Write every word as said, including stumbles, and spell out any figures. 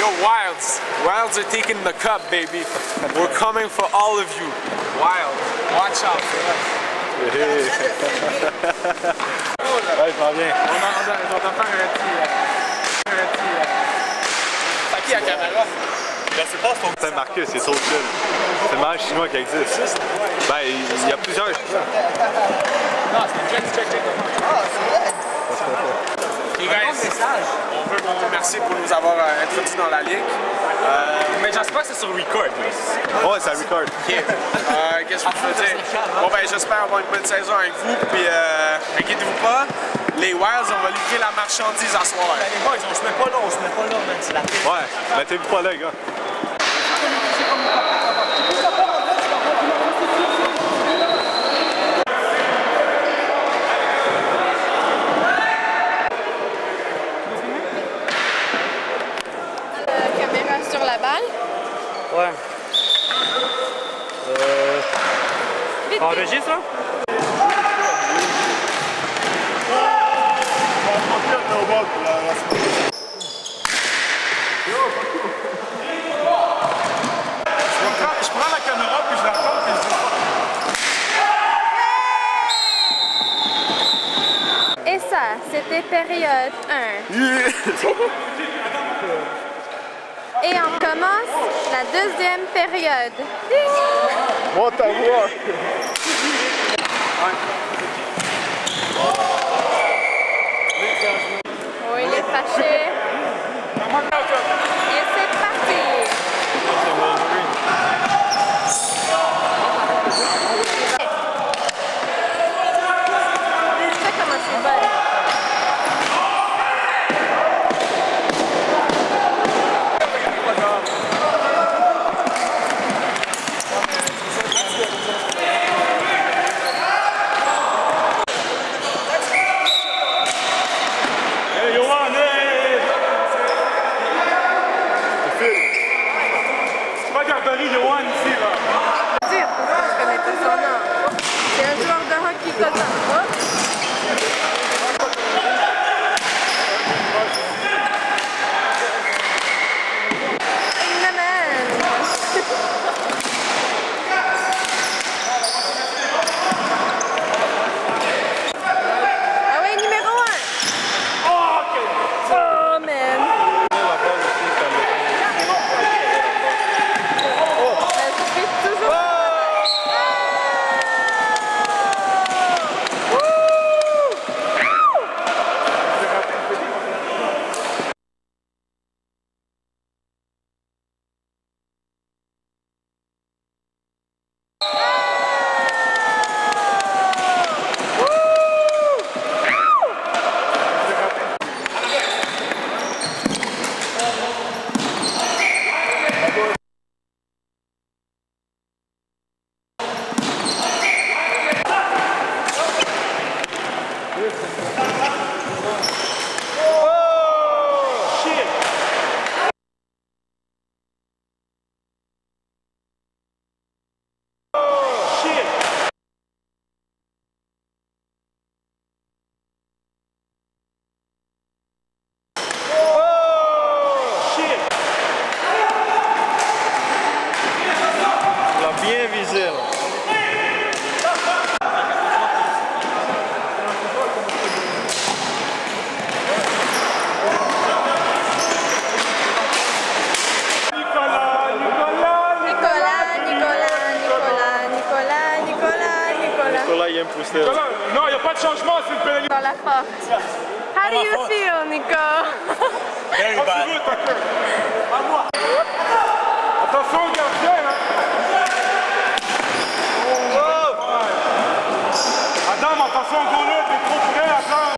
Yo, Wilds. Wilds are taking the cup, baby. We're coming for all of you. Wild. Watch out for us. Ouais, je m'en viens. On va faire un petit... Un petit... C'est qui la caméra? Je sais pas si ton c'est marqué, c'est trop chill. C'est le mariage chinois qui existe. Ben, il y a plusieurs. Non, c'est une jeune check. Ah, c'est vrai. Les gars, on veut vous remercier pour nous avoir euh, introduits dans la ligue. Euh, mais j'espère que c'est sur record. Ouais, ça record. Ok. Euh, Qu'est-ce que je peux dire? Bon, ben, j'espère avoir une bonne saison avec vous. Puis, euh, inquiétez-vous pas, les Wilds, on va livrer la marchandise à soir. Ben, les boys, on se met pas là, on se met pas là, man. C'est la pire. Ouais, mettez-vous pas là, les gars. Sur la balle? Ouais. Euh... Vite, Enregistre, là? Je prends la caméra puis je la compte et je... Et ça, c'était période un. Et on commence la deuxième période. Monte ta voix! Oh, il est fâché. Et c'est parti. Tu sais comment c'est bon. C'est un joueur de hockey coton. Ah ouais, numéro un. Oh, man. Bien visé, là. Nicolas, il aime pousser. Non, il n'y a pas de changement, c'est une pénalité. Dans la porte. How do you feel, Nico? Very bad. Attention, gardien, hein. Adam, attention, go là, t'es trop près, attends.